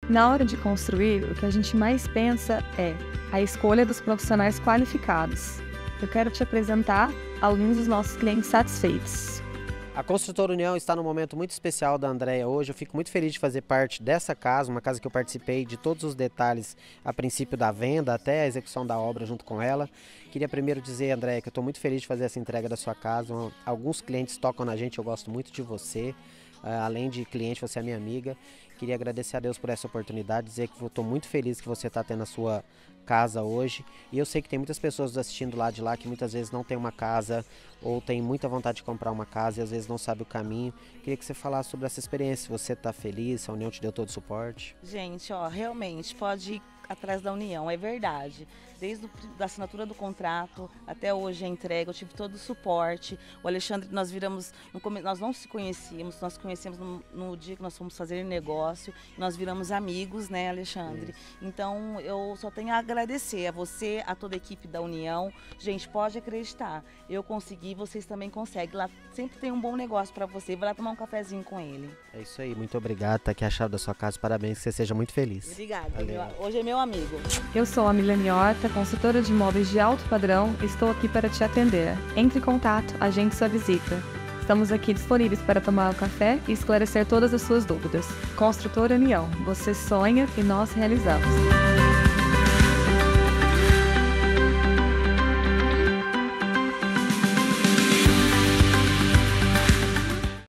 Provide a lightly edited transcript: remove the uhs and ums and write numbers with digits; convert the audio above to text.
Na hora de construir, o que a gente mais pensa é a escolha dos profissionais qualificados. Eu quero te apresentar alguns dos nossos clientes satisfeitos. A Construtora União está num momento muito especial da Andréia hoje. Eu fico muito feliz de fazer parte dessa casa, uma casa que eu participei de todos os detalhes a princípio da venda até a execução da obra junto com ela. Queria primeiro dizer, Andréia, que eu estou muito feliz de fazer essa entrega da sua casa. Alguns clientes tocam na gente, eu gosto muito de você. Além de cliente, você é minha amiga. Queria agradecer a Deus por essa oportunidade, dizer que eu estou muito feliz que você está tendo a sua casa hoje. E eu sei que tem muitas pessoas assistindo lá de lá que muitas vezes não tem uma casa ou tem muita vontade de comprar uma casa e às vezes não sabe o caminho. Queria que você falasse sobre essa experiência, se você está feliz, se a União te deu todo o suporte. Gente, ó, realmente pode ir atrás da União, é verdade. Desde a assinatura do contrato até hoje a entrega, eu tive todo o suporte. O Alexandre, nós nós não se conhecíamos, nós conhecemos no dia que nós fomos fazer negócio, nós viramos amigos, né, Alexandre? Então eu só tenho a agradecer a você, a toda a equipe da União. Gente, pode acreditar, eu consegui, vocês também conseguem. Lá sempre tem um bom negócio para você, vai lá tomar um cafezinho com ele. É isso aí, muito obrigado, tá aqui a chave da sua casa, parabéns, que você seja muito feliz. Obrigada, hoje é meu amigo. Eu sou a Milene Horta, consultora de imóveis de alto padrão, e estou aqui para te atender. Entre em contato, agende sua visita. Estamos aqui disponíveis para tomar um café e esclarecer todas as suas dúvidas. Construtora União, você sonha e nós realizamos.